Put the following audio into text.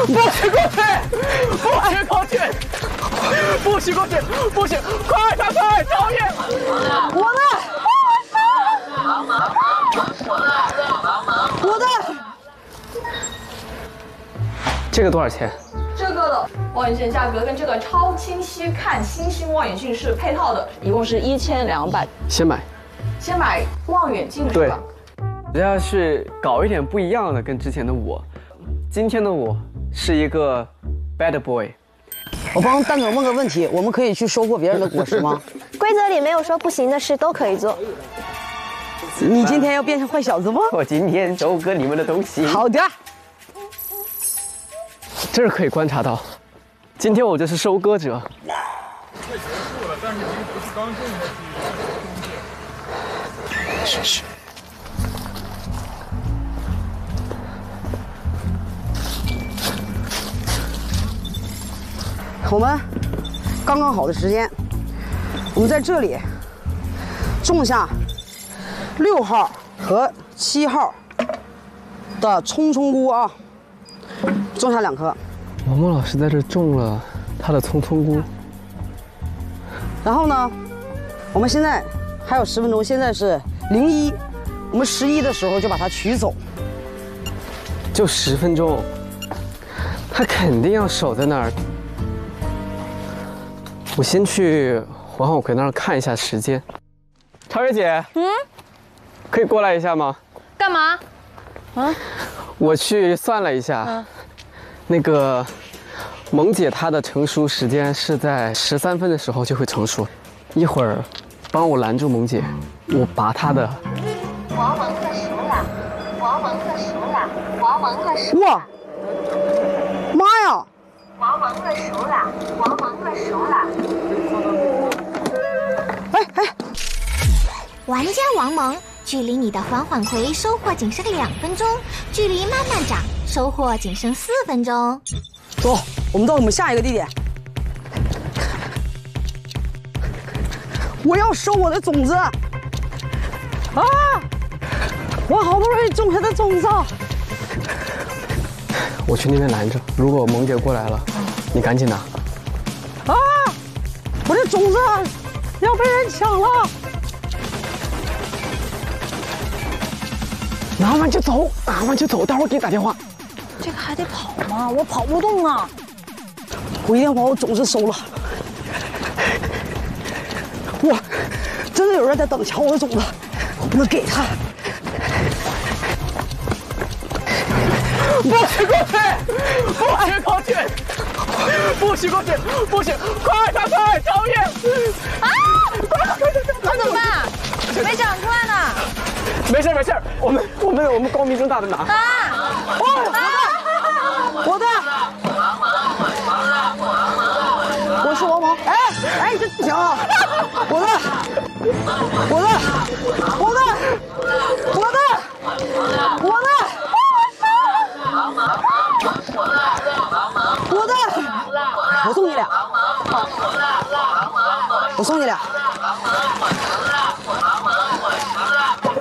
不许过去！不许过去！不许过去！不许！快快快！导演， 我的！我的！ 这个多少钱？ 这个的望远镜价格跟这个超清晰看星星望远镜是配套的，一共是1200。 先买。 先买望远镜是吧？ 我要是搞一点不一样的，跟之前的我，今天的我是一个 bad boy。 我帮蛋总问个问题，我们可以去收获别人的果实吗？ 规则里没有说不行的事都可以做。 你今天要变成坏小子吗？ 我今天收割你们的东西。 好的。 这儿可以观察到，今天我就是收割者。 快结束了，但是已经不是刚种的季节。 是。 我们刚刚好的时间，我们在这里种下6号和7号的葱菇啊，种下2颗。 毛毛老师在这种了他的葱菇。 然后呢，我们现在还有10分钟，现在是01，我们11的时候就把它取走。 就10分钟，他肯定要守在那儿。我先去黄小葵那儿看一下时间。超越姐，可以过来一下吗？ 干嘛？ 我去算了一下，那个萌姐她的成熟时间是在13分的时候就会成熟，一会儿帮我拦住萌姐，我拔她的。 王蒙特熟了，王蒙特熟了，王蒙特熟了。 哇，妈呀！ 王蒙特熟了，王蒙特熟了。 玩家王蒙，距离你的缓缓葵收获仅剩2分钟，距离慢慢长收获仅剩4分钟。 走，我们到我们下一个地点。我要收我的种子。啊！我好不容易种下的种子。 我去那边拦着，如果萌姐过来了，你赶紧拿。 啊！我的种子要被人抢了。 拿完就走，拿完就走，待会儿给你打电话。 这个还得跑吗？我跑不动啊！ 我一定要把我种子收了。哇，真的有人在等抢我的种子，我给他。 不许过去！不许过去！不许过去！不许！快快快！导演！ 啊！那怎么办？没长出来呢。 没事没事，我们光明正大的拿。 我的！我是王蒙。哎，这不行啊！我的！我送你俩。